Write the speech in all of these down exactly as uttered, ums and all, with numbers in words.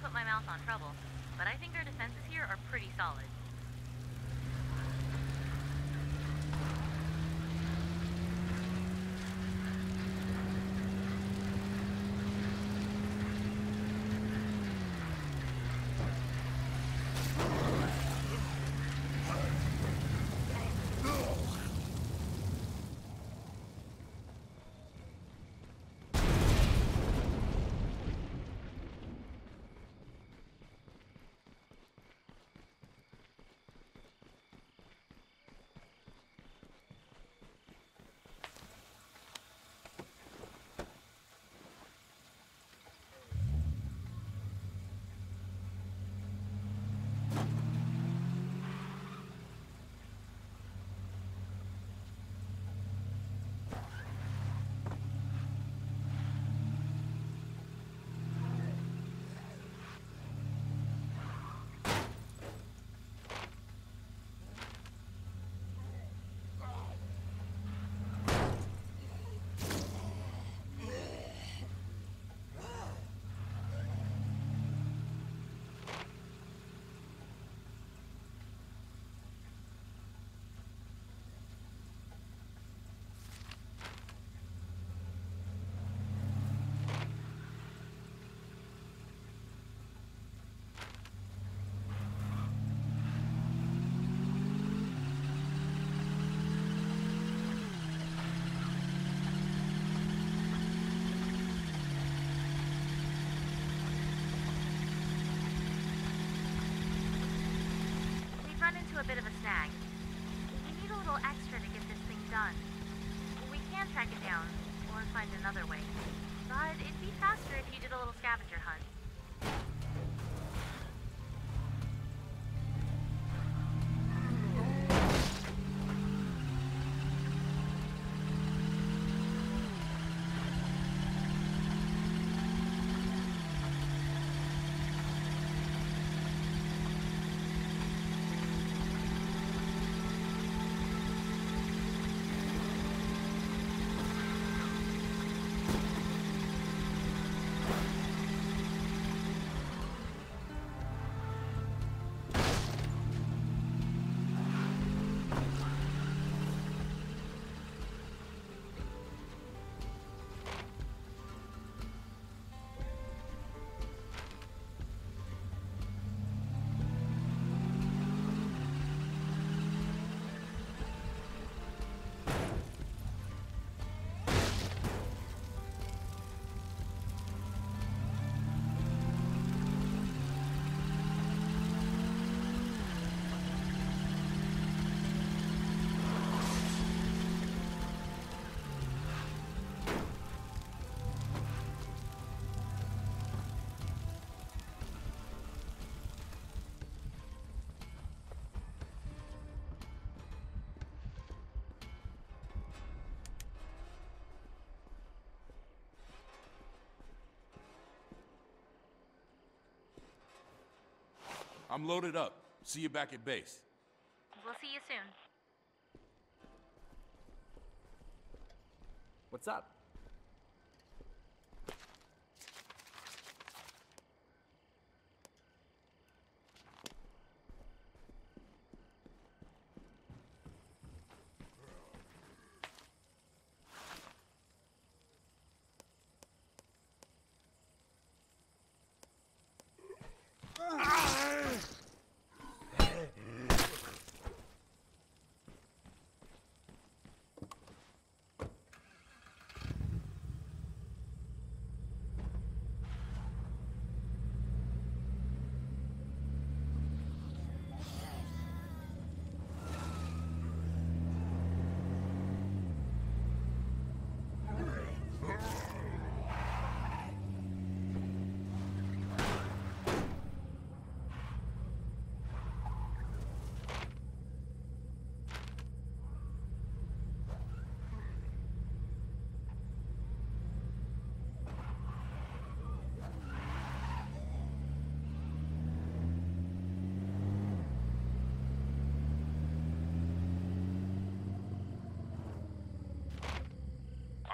put my mouth on trouble, but I think our defenses here are pretty solid. A bit of a snag. We need a little extra to get this thing done. We can track it down, or find another way. But it'd be faster if you did a little scavenger hunt. I'm loaded up. See you back at base. We'll see you soon. What's up?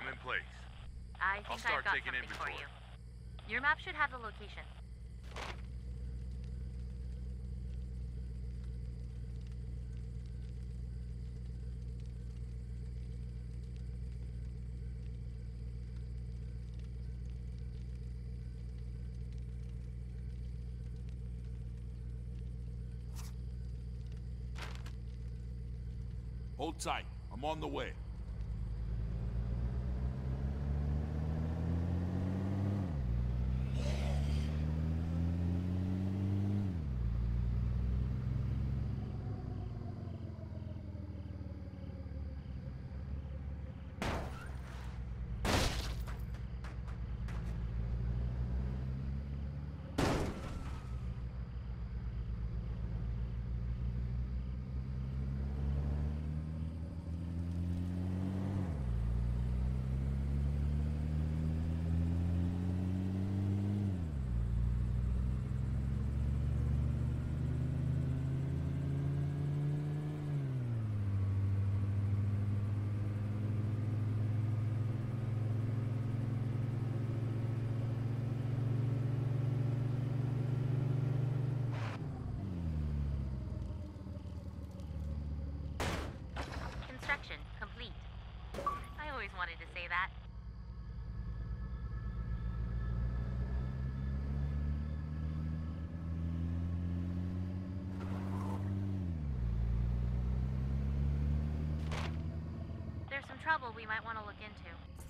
I think I'll start I've got taking something for inventory. you. Your map should have the location. Hold tight. I'm on the way. Construction complete. I always wanted to say that. There's some trouble we might want to look into.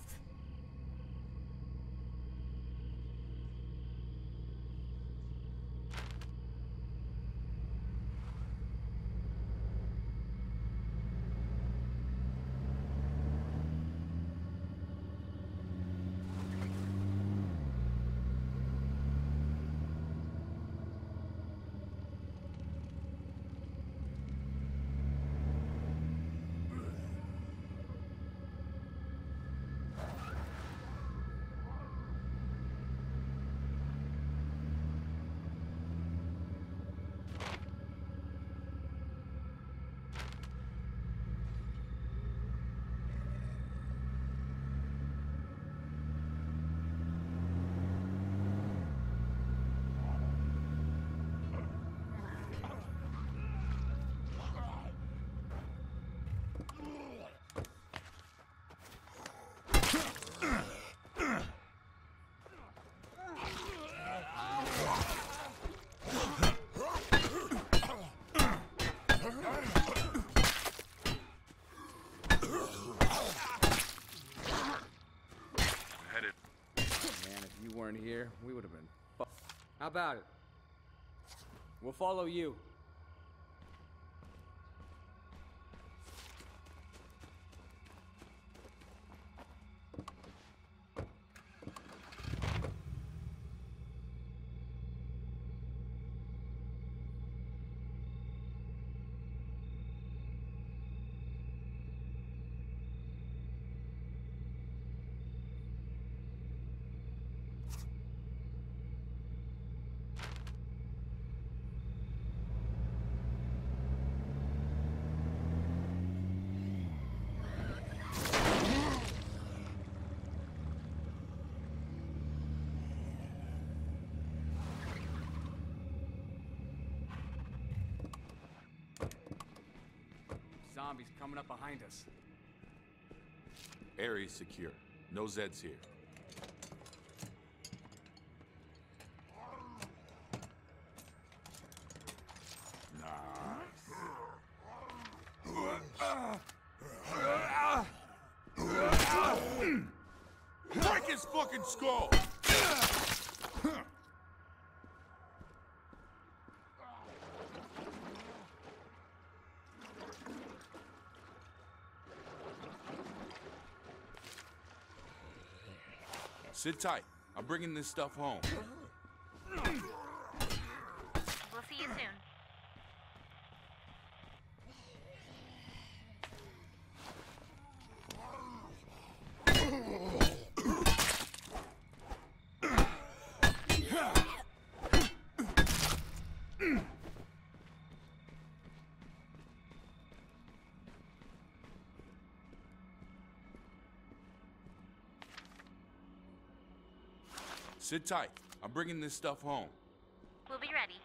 Weren't here, we would have been fu- How about it? We'll follow you. Zombies coming up behind us. Area's secure. No Zeds here. Break his fucking skull! Sit tight. I'm bringing this stuff home. We'll see you soon. Sit tight. I'm bringing this stuff home. We'll be ready.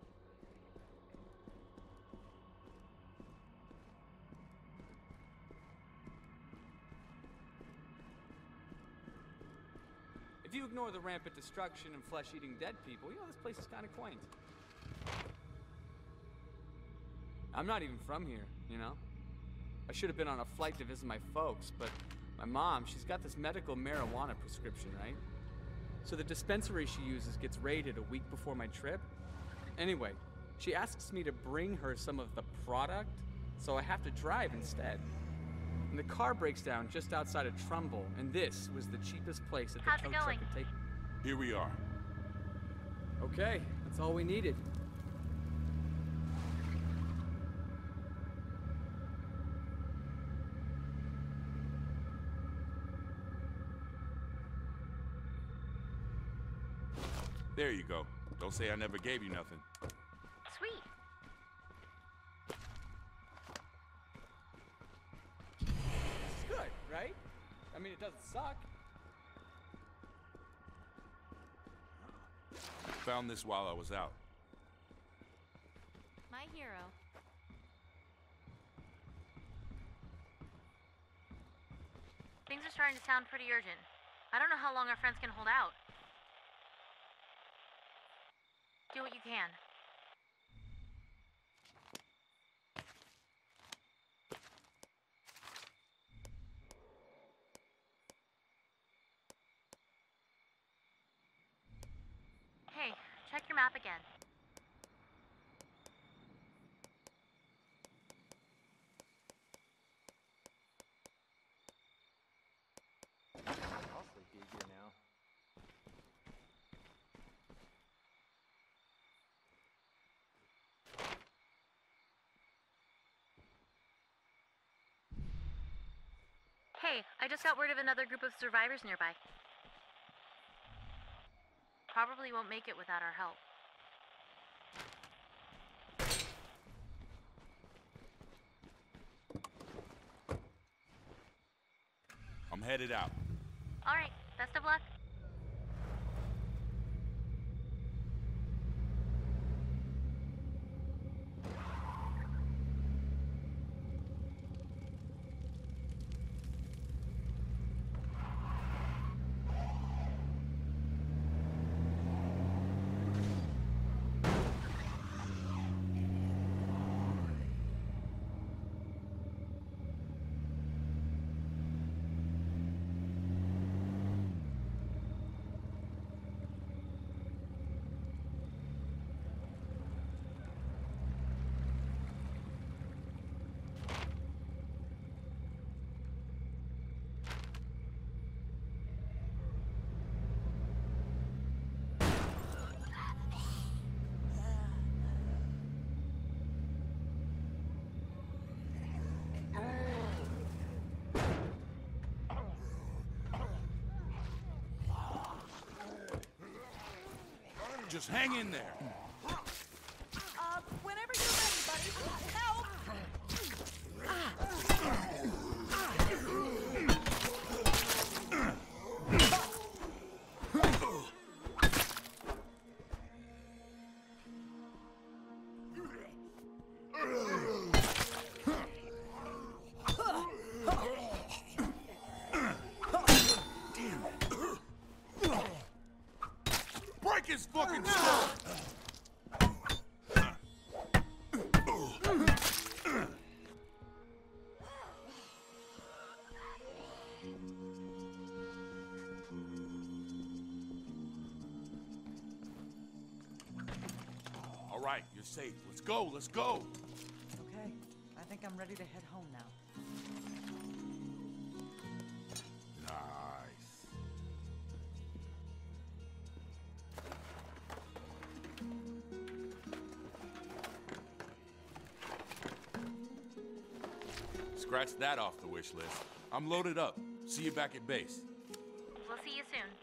If you ignore the rampant destruction and flesh-eating dead people, you know, this place is kind of quaint. I'm not even from here, you know? I should have been on a flight to visit my folks, but my mom, she's got this medical marijuana prescription, right? So the dispensary she uses gets raided a week before my trip. Anyway, she asks me to bring her some of the product, so I have to drive instead. And the car breaks down just outside of Trumbull, and this was the cheapest place that the How's it tow truck going? could take. Here we are. Okay, that's all we needed. There you go. Don't say I never gave you nothing. Sweet. It's good, right? I mean, it doesn't suck. Found this while I was out. My hero. Things are starting to sound pretty urgent. I don't know how long our friends can hold out. Do what you can. Hey, check your map again. Awfully big here now. Hey, I just got word of another group of survivors nearby. Probably won't make it without our help. I'm headed out. All right, best of luck. Just hang in there. Uh, whenever you're ready, buddy. Help! Break his fucking skull! All right, you're safe. Let's go, let's go. Okay, I think I'm ready to head home now. Nice. Scratch that off the wish list. I'm loaded up. See you back at base. We'll see you soon.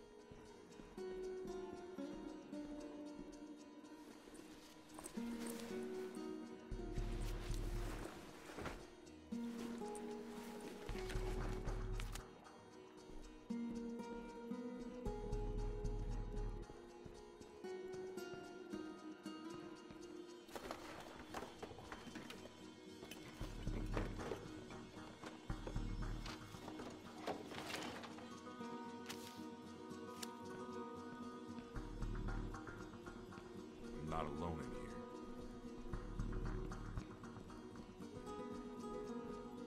I'm not alone in here.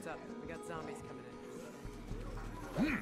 Heads up, we got zombies coming in.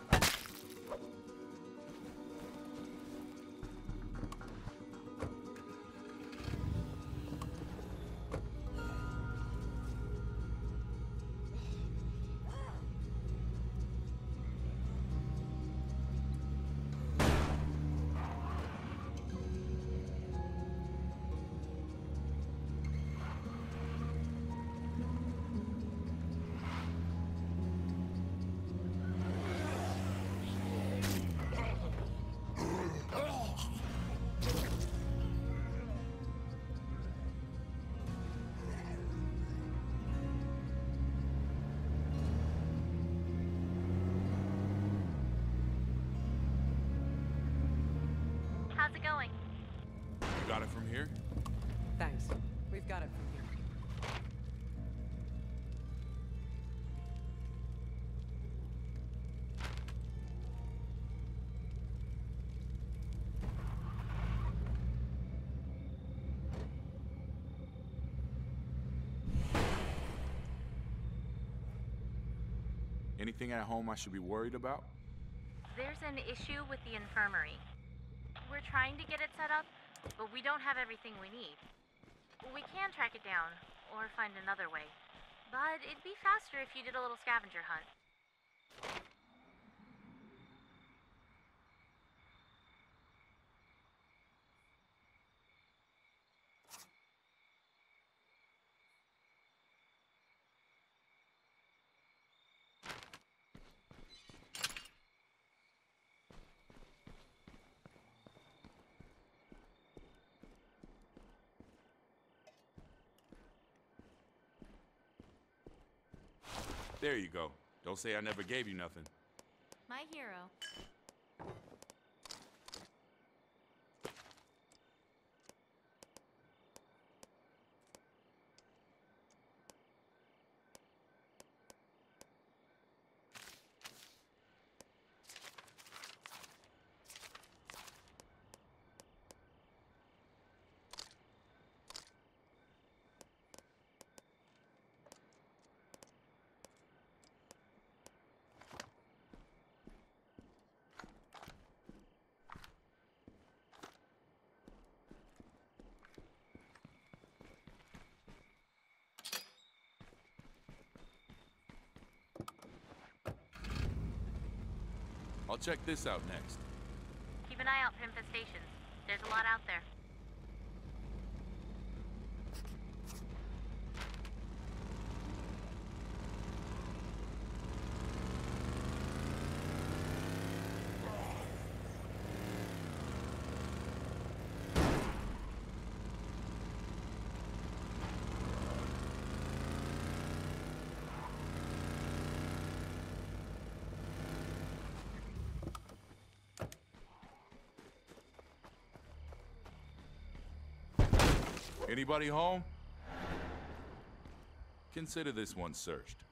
How's it going? You got it from here? Thanks. We've got it from here. Anything at home I should be worried about? There's an issue with the infirmary. We're trying to get it set up, but we don't have everything we need. We can track it down, or find another way. But it'd be faster if you did a little scavenger hunt. There you go. Don't say I never gave you nothing. My hero. I'll check this out next. Keep an eye out for infestations. There's a lot out there. Anybody home? Consider this one searched.